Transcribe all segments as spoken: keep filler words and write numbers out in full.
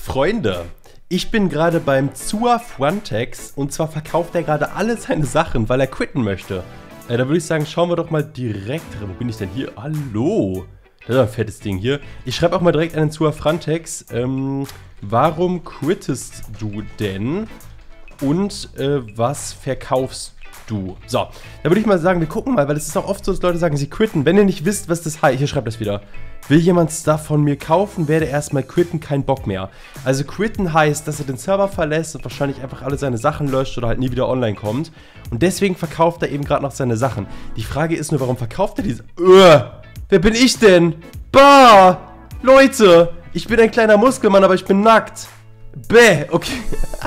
Freunde, ich bin gerade beim Zua Frontex und zwar verkauft er gerade alle seine Sachen, weil er quitten möchte. Äh, da würde ich sagen, schauen wir doch mal direkt rein. Wo bin ich denn hier? Hallo! Das ist ein fettes Ding hier. Ich schreibe auch mal direkt an den Zua Frontex. Ähm, warum quittest du denn? Und äh, was verkaufst du? So, da würde ich mal sagen, wir gucken mal, weil es ist auch oft so, dass Leute sagen, sie quitten. Wenn ihr nicht wisst, was das heißt, hier schreibt das wieder. Will jemand Stuff von mir kaufen, werde erstmal quitten, kein Bock mehr. Also quitten heißt, dass er den Server verlässt und wahrscheinlich einfach alle seine Sachen löscht oder halt nie wieder online kommt. Und deswegen verkauft er eben gerade noch seine Sachen. Die Frage ist nur, warum verkauft er diese... Uah, wer bin ich denn? Bah! Leute! Ich bin ein kleiner Muskelmann, aber ich bin nackt. Bäh! Okay.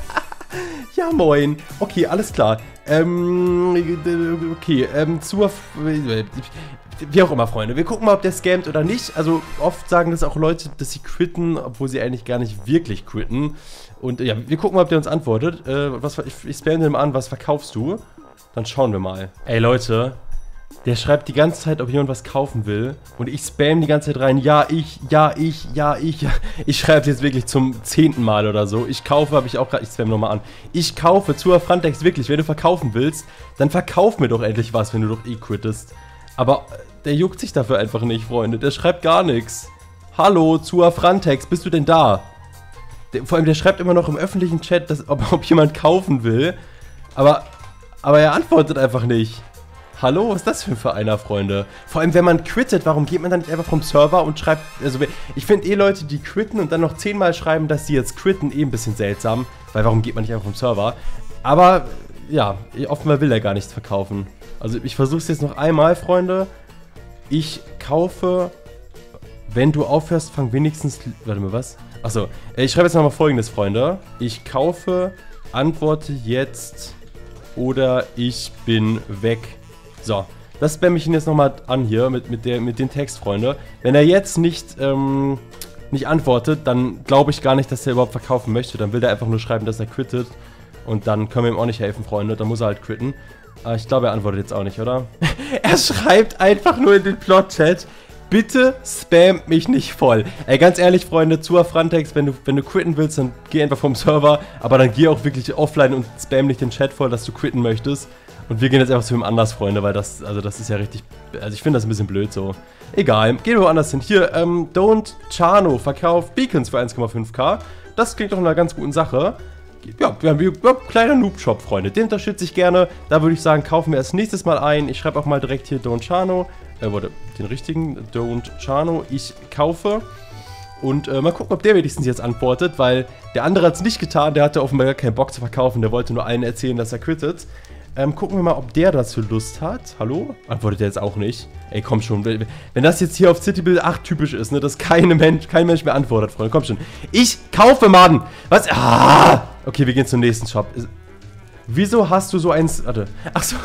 Ja, moin. Okay, alles klar. Ähm, okay, ähm, zur... Wie auch immer, Freunde. Wir gucken mal, ob der scammt oder nicht. Also, oft sagen das auch Leute, dass sie quitten, obwohl sie eigentlich gar nicht wirklich quitten. Und ja, wir gucken mal, ob der uns antwortet. Äh, was, ich ich spamme dem an, was verkaufst du? Dann schauen wir mal. Ey, Leute. Der schreibt die ganze Zeit, ob jemand was kaufen will. Und ich spam die ganze Zeit rein. Ja, ich, ja, ich, ja, ich. Ja. Ich schreibe jetzt wirklich zum zehnten Mal oder so. Ich kaufe, habe ich auch gerade. Ich spam nochmal an. Ich kaufe Zua Frontex wirklich. Wenn du verkaufen willst, dann verkauf mir doch endlich was, wenn du doch eh quittest. Aber der juckt sich dafür einfach nicht, Freunde. Der schreibt gar nichts. Hallo, Zua Frontex, bist du denn da? Der, vor allem, der schreibt immer noch im öffentlichen Chat, dass, ob, ob jemand kaufen will. Aber, aber er antwortet einfach nicht. Hallo, was ist das für einer, Freunde? Vor allem, wenn man quittet, warum geht man dann nicht einfach vom Server und schreibt... Also, ich finde eh Leute, die quitten und dann noch zehnmal schreiben, dass sie jetzt quitten, eh ein bisschen seltsam. Weil warum geht man nicht einfach vom Server? Aber, ja, offenbar will er gar nichts verkaufen. Also, ich versuche es jetzt noch einmal, Freunde. Ich kaufe... Wenn du aufhörst, fang wenigstens... Warte mal, was? Achso, ich schreibe jetzt nochmal Folgendes, Freunde. Ich kaufe, antworte jetzt oder ich bin weg. So, das spamme ich ihn jetzt nochmal an hier mit, mit, der, mit dem Text, Freunde. Wenn er jetzt nicht, ähm, nicht antwortet, dann glaube ich gar nicht, dass er überhaupt verkaufen möchte. Dann will er einfach nur schreiben, dass er quittet. Und dann können wir ihm auch nicht helfen, Freunde. Dann muss er halt quitten. Aber ich glaube, er antwortet jetzt auch nicht, oder? Er schreibt einfach nur in den Plot-Chat: Bitte spam mich nicht voll. Ey, ganz ehrlich, Freunde, Zua Frontex, wenn du, wenn du quitten willst, dann geh einfach vom Server. Aber dann geh auch wirklich offline und spam nicht den Chat voll, dass du quitten möchtest. Und wir gehen jetzt einfach zu ihm anders, Freunde, weil das, also das ist ja richtig, also ich finde das ein bisschen blöd so. Egal, gehen wir woanders hin. Hier, ähm, Don't Chano verkauft Beacons für eins Komma fünf K. Das klingt doch nach einer ganz guten Sache. Ja, wir haben ja, kleiner Noob-Shop, Freunde. Den unterstütze ich gerne. Da würde ich sagen, kaufen wir erst nächstes Mal ein. Ich schreibe auch mal direkt hier Don't Chano. Äh, warte, den richtigen Don't Chano. Ich kaufe. Und äh, mal gucken, ob der wenigstens jetzt antwortet, weil der andere hat es nicht getan. Der hatte offenbar gar keinen Bock zu verkaufen. Der wollte nur allen erzählen, dass er quittet. Ähm, gucken wir mal, ob der dazu Lust hat. Hallo? Antwortet er jetzt auch nicht. Ey, komm schon. Wenn das jetzt hier auf Citybuild acht typisch ist, ne, dass keine Mensch, kein Mensch mehr antwortet, Freunde. Komm schon. Ich kaufe, Mann! Was? Ah! Okay, wir gehen zum nächsten Shop. Wieso hast du so eins... Warte. Ach so.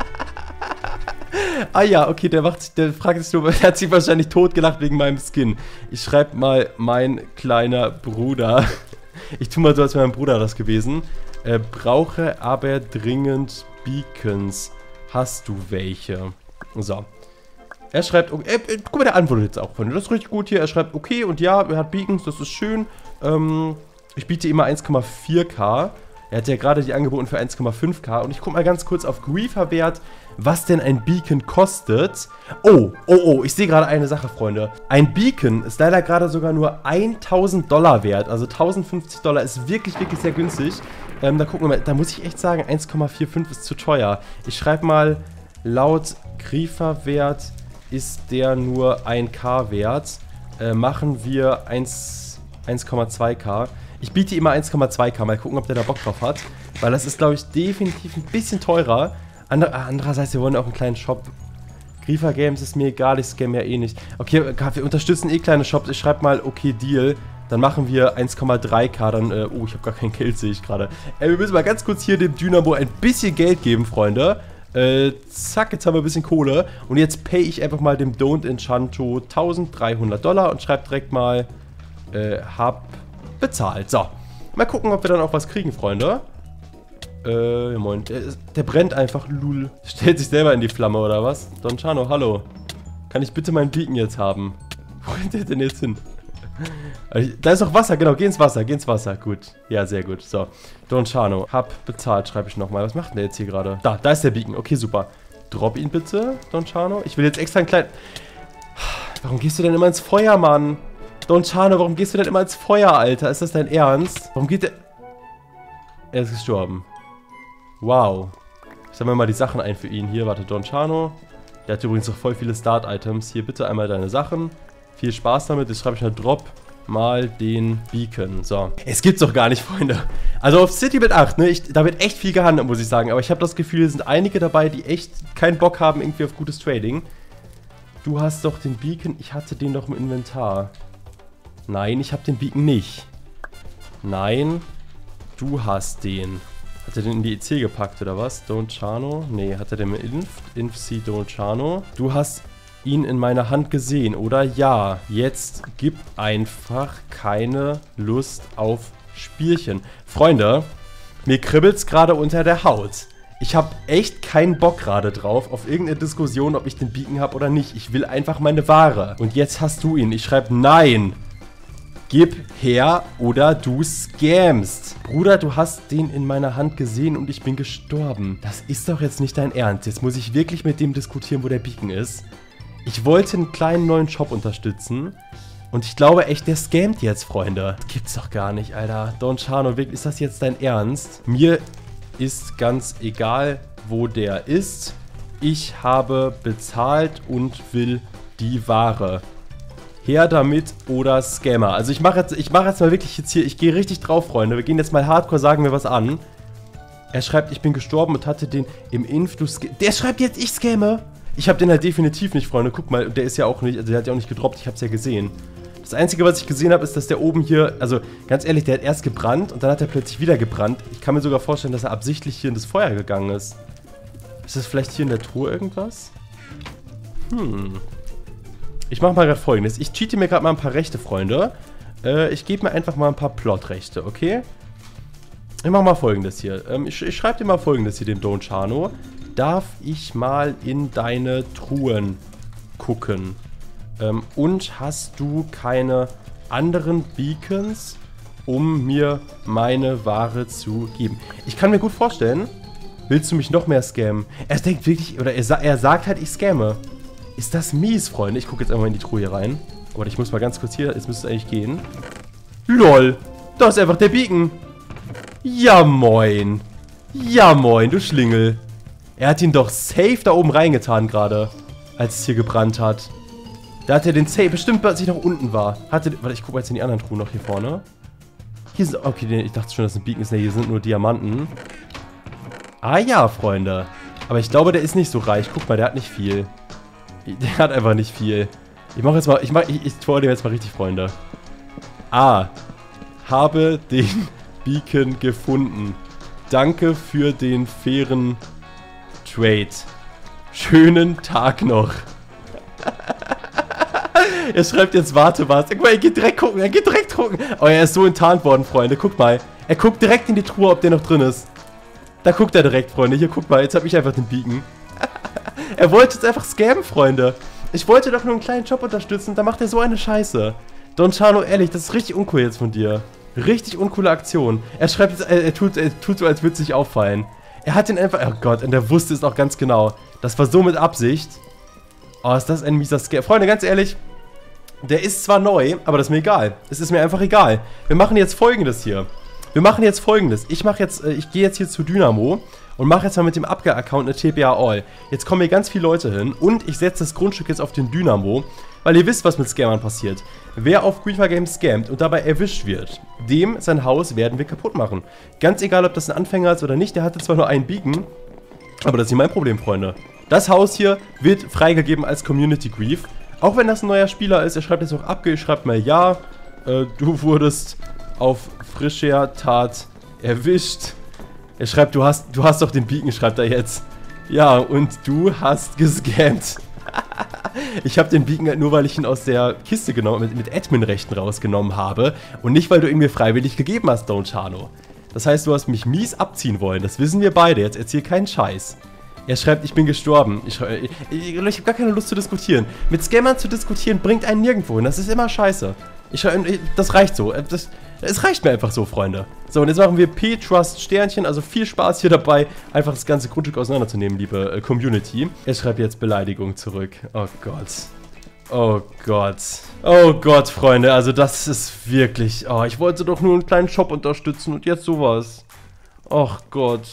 Ah ja, okay, der macht, der fragt sich nur, der hat sich wahrscheinlich totgelacht wegen meinem Skin. Ich schreibe mal, mein kleiner Bruder. Ich tue mal so, als wäre mein Bruder das gewesen. Äh, brauche aber dringend Beacons. Hast du welche? So. Er schreibt, okay, äh, guck mal, der antwortet jetzt auch von. Das ist richtig gut hier. Er schreibt, okay und ja, er hat Beacons, das ist schön. Ähm, ich biete immer eins Komma vier K. Er hat ja gerade die angeboten für eins Komma fünf K. Und ich gucke mal ganz kurz auf Griefer-Wert, was denn ein Beacon kostet. Oh, oh, oh, ich sehe gerade eine Sache, Freunde. Ein Beacon ist leider gerade sogar nur tausend Dollar wert. Also tausendfünfzig Dollar ist wirklich, wirklich sehr günstig. Ähm, da gucken wir mal, da muss ich echt sagen, eins Komma fünfundvierzig ist zu teuer. Ich schreibe mal, laut Griefer-Wert ist der nur ein K wert. Äh, machen wir eins Komma zwei K. Ich biete immer eins Komma zwei K, mal gucken, ob der da Bock drauf hat. Weil das ist, glaube ich, definitiv ein bisschen teurer. Ander, andererseits, wir wollen auch einen kleinen Shop. Griefer Games ist mir egal, ich scamme ja eh nicht. Okay, wir unterstützen eh kleine Shops. Ich schreibe mal, okay, Deal. Dann machen wir eins Komma drei K, dann, äh, oh, ich habe gar kein Geld, sehe ich gerade. Äh, wir müssen mal ganz kurz hier dem Dynamo ein bisschen Geld geben, Freunde. Äh, zack, jetzt haben wir ein bisschen Kohle. Und jetzt pay ich einfach mal dem Don't Enchanto dreizehnhundert Dollar und schreibe direkt mal, äh, hab bezahlt. So, mal gucken, ob wir dann auch was kriegen, Freunde. Äh, moin. Der, der brennt einfach, lul. Stellt sich selber in die Flamme, oder was? Don Chano, hallo. Kann ich bitte meinen Beacon jetzt haben? Wo rennt der denn jetzt hin? Da ist noch Wasser, genau. Geh ins Wasser, geh ins Wasser. Gut. Ja, sehr gut. So. Don Chano. Hab bezahlt, schreibe ich nochmal. Was macht denn der jetzt hier gerade? Da, da ist der Beacon. Okay, super. Drop ihn bitte, Don Chano. Ich will jetzt extra einen kleinen... Warum gehst du denn immer ins Feuer, Mann? Don Chano, warum gehst du denn immer ins Feuer, Alter? Ist das dein Ernst? Warum geht der... Er ist gestorben. Wow. Ich sammle mal die Sachen ein für ihn. Hier, warte, Don Chano. Der hat übrigens noch voll viele Start-Items. Hier, bitte einmal deine Sachen. Viel Spaß damit. Jetzt schreibe ich mal Drop mal den Beacon. So. Es gibt's doch gar nicht, Freunde. Also auf Citybet acht, ne? Ich, da wird echt viel gehandelt, muss ich sagen. Aber ich habe das Gefühl, hier sind einige dabei, die echt keinen Bock haben irgendwie auf gutes Trading. Du hast doch den Beacon. Ich hatte den doch im Inventar. Nein, ich habe den Beacon nicht. Nein, du hast den. Hat er den in die E C gepackt, oder was? Don Chano? Nee, hat er den mit Inf? Inf-C Don Chano. Du hast ihn in meiner Hand gesehen, oder? Ja. Jetzt gib einfach keine Lust auf Spielchen. Freunde, mir kribbelt's gerade unter der Haut. Ich habe echt keinen Bock gerade drauf, auf irgendeine Diskussion, ob ich den Beacon habe oder nicht. Ich will einfach meine Ware. Und jetzt hast du ihn. Ich schreibe nein. Gib her oder du scamst. Bruder, du hast den in meiner Hand gesehen und ich bin gestorben. Das ist doch jetzt nicht dein Ernst. Jetzt muss ich wirklich mit dem diskutieren, wo der Beacon ist. Ich wollte einen kleinen neuen Shop unterstützen. Und ich glaube echt, der scammt jetzt, Freunde. Das gibt's doch gar nicht, Alter. Don Chano, wirklich, ist das jetzt dein Ernst? Mir ist ganz egal, wo der ist. Ich habe bezahlt und will die Ware. Her damit oder Scammer. Also ich mache jetzt, ich mache jetzt mal wirklich jetzt hier, ich gehe richtig drauf, Freunde. Wir gehen jetzt mal hardcore, sagen wir was an. Er schreibt, ich bin gestorben und hatte den im Inf, du Scam. Der schreibt jetzt, ich scamme. Ich habe den halt definitiv nicht, Freunde. Guck mal, der ist ja auch nicht, also der hat ja auch nicht gedroppt, ich habe es ja gesehen. Das Einzige, was ich gesehen habe, ist, dass der oben hier, also ganz ehrlich, der hat erst gebrannt und dann hat er plötzlich wieder gebrannt. Ich kann mir sogar vorstellen, dass er absichtlich hier in das Feuer gegangen ist. Ist das vielleicht hier in der Truhe irgendwas? Hm... Ich mache mal gerade Folgendes. Ich cheate mir gerade mal ein paar Rechte, Freunde. Äh, ich gebe mir einfach mal ein paar Plot-Rechte, okay? Ich mache mal Folgendes hier. Ähm, ich ich schreibe dir mal Folgendes hier, dem Don Chano. Darf ich mal in deine Truhen gucken? Ähm, und hast du keine anderen Beacons, um mir meine Ware zu geben? Ich kann mir gut vorstellen, willst du mich noch mehr scammen? Er denkt wirklich, oder er, sa er sagt halt, ich scamme. Ist das mies, Freunde? Ich gucke jetzt einmal in die Truhe hier rein. Aber ich muss mal ganz kurz hier, jetzt müsste es eigentlich gehen. LOL, da ist einfach der Beacon. Ja, moin. Ja, moin, du Schlingel. Er hat ihn doch safe da oben reingetan gerade, als es hier gebrannt hat. Da hat er den safe, bestimmt als ich noch unten war. Hatte, warte, ich gucke mal jetzt in die anderen Truhen noch hier vorne. Hier sind, okay, ich dachte schon, dass ein Beacon ist. Ne, hier sind nur Diamanten. Ah ja, Freunde. Aber ich glaube, der ist nicht so reich. Guck mal, der hat nicht viel. Der hat einfach nicht viel. Ich mache jetzt mal, ich mache, ich, ich tue dir jetzt mal richtig, Freunde. Ah, habe den Beacon gefunden. Danke für den fairen Trade. Schönen Tag noch. Er schreibt jetzt, warte was. Guck mal, er geht direkt gucken, er geht direkt gucken. Oh, er ist so enttarnt worden, Freunde. Guck mal. Er guckt direkt in die Truhe, ob der noch drin ist. Da guckt er direkt, Freunde. Hier, guck mal, jetzt habe ich einfach den Beacon. Er wollte jetzt einfach scammen, Freunde. Ich wollte doch nur einen kleinen Job unterstützen, da macht er so eine Scheiße. Don Chano, ehrlich, das ist richtig uncool jetzt von dir. Richtig uncoole Aktion. Er schreibt jetzt, er, er, tut, er tut so, als würde es sich auffallen. Er hat den einfach, oh Gott, und der wusste es auch ganz genau. Das war so mit Absicht. Oh, ist das ein mieser Scam. Freunde, ganz ehrlich, der ist zwar neu, aber das ist mir egal. Es ist mir einfach egal. Wir machen jetzt Folgendes hier. Wir machen jetzt Folgendes. Ich mache jetzt, ich gehe jetzt hier zu Dynamo und mache jetzt mal mit dem Abgar-Account eine T P A All. Jetzt kommen hier ganz viele Leute hin und ich setze das Grundstück jetzt auf den Dynamo, weil ihr wisst, was mit Scammern passiert. Wer auf Greenfire Games scammt und dabei erwischt wird, dem sein Haus werden wir kaputt machen. Ganz egal, ob das ein Anfänger ist oder nicht, der hatte zwar nur einen Beacon, aber das ist nicht mein Problem, Freunde. Das Haus hier wird freigegeben als Community Grief. Auch wenn das ein neuer Spieler ist, er schreibt jetzt auch Abge, schreibt mal ja, äh, du wurdest auf frischer Tat erwischt. Er schreibt, du hast, du hast doch den Beacon, schreibt er jetzt. Ja, und du hast gescammt. Ich habe den Beacon halt nur, weil ich ihn aus der Kiste genommen, mit, mit Admin-Rechten rausgenommen habe. Und nicht, weil du ihn mir freiwillig gegeben hast, Don Chano. Das heißt, du hast mich mies abziehen wollen. Das wissen wir beide. Jetzt erzähl keinen Scheiß. Er schreibt, ich bin gestorben. Ich, ich, ich, ich habe gar keine Lust zu diskutieren. Mit Scammern zu diskutieren bringt einen nirgendwo hin. Das ist immer scheiße. Ich, das reicht so. Das, es reicht mir einfach so, Freunde. So, und jetzt machen wir P-Trust Sternchen. Also viel Spaß hier dabei, einfach das ganze Grundstück auseinanderzunehmen, liebe äh, Community. Er schreibt jetzt Beleidigung zurück. Oh Gott. Oh Gott. Oh Gott, Freunde. Also das ist wirklich... Oh, ich wollte doch nur einen kleinen Shop unterstützen und jetzt sowas. Och Gott.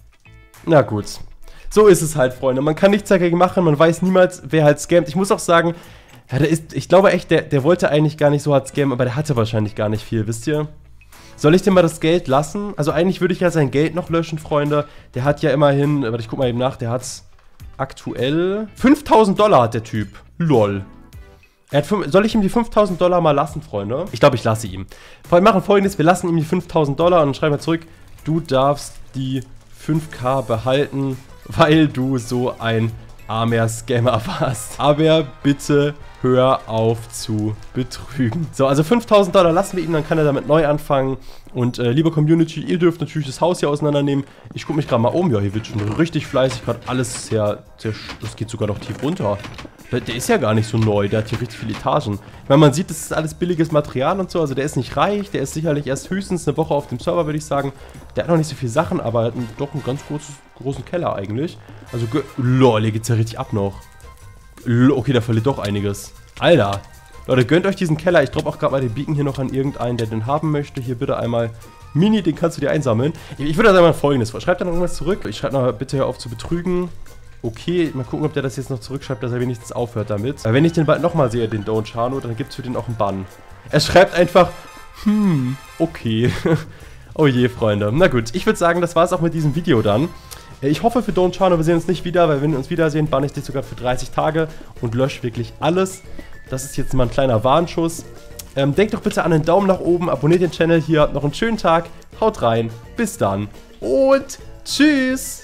Na gut. So ist es halt, Freunde. Man kann nichts dagegen machen. Man weiß niemals, wer halt scammt. Ich muss auch sagen... Ja, der ist, ich glaube echt, der, der wollte eigentlich gar nicht so hart scammen, aber der hatte wahrscheinlich gar nicht viel, wisst ihr? Soll ich dem mal das Geld lassen? Also eigentlich würde ich ja sein Geld noch löschen, Freunde. Der hat ja immerhin, warte, ich guck mal eben nach, der hat aktuell fünftausend Dollar hat der Typ. Lol. Er hat fünf, soll ich ihm die fünftausend Dollar mal lassen, Freunde? Ich glaube, ich lasse ihm. Wir machen Folgendes, wir lassen ihm die fünftausend Dollar und dann schreiben wir zurück, du darfst die fünf K behalten, weil du so ein armer Scammer warst. Aber bitte hör auf zu betrügen. So, also fünftausend Dollar lassen wir ihm, dann kann er damit neu anfangen. Und äh, liebe Community, ihr dürft natürlich das Haus hier auseinandernehmen. Ich gucke mich gerade mal um. Ja, hier wird schon richtig fleißig gerade alles sehr, sehr... Das geht sogar noch tief runter. Der, der ist ja gar nicht so neu. Der hat hier richtig viele Etagen. Ich meine, man sieht, das ist alles billiges Material und so. Also der ist nicht reich. Der ist sicherlich erst höchstens eine Woche auf dem Server, würde ich sagen. Der hat noch nicht so viele Sachen, aber er hat einen, doch einen ganz großes, großen Keller eigentlich. Also, lol, hier geht's ja richtig ab noch. Okay, da verliert doch einiges. Alter. Leute, gönnt euch diesen Keller. Ich droppe auch gerade mal den Beacon hier noch an irgendeinen, der den haben möchte. Hier bitte einmal Mini, den kannst du dir einsammeln. Ich würde sagen mal Folgendes. Schreibt dann irgendwas zurück. Ich schreibe noch bitte hör auf zu betrügen. Okay, mal gucken, ob der das jetzt noch zurückschreibt, dass er wenigstens aufhört damit. Aber wenn ich den bald nochmal sehe, den Don Chano, dann gibt es für den auch einen Bann. Er schreibt einfach, hm, okay. Oh je, Freunde. Na gut, ich würde sagen, das war es auch mit diesem Video dann. Ich hoffe für Don Chano, wir sehen uns nicht wieder, weil wenn wir uns wiedersehen, banne ich dich sogar für dreißig Tage und lösche wirklich alles. Das ist jetzt mal ein kleiner Warnschuss. Ähm, denkt doch bitte an den Daumen nach oben, abonniert den Channel hier, habt noch einen schönen Tag, haut rein, bis dann und tschüss!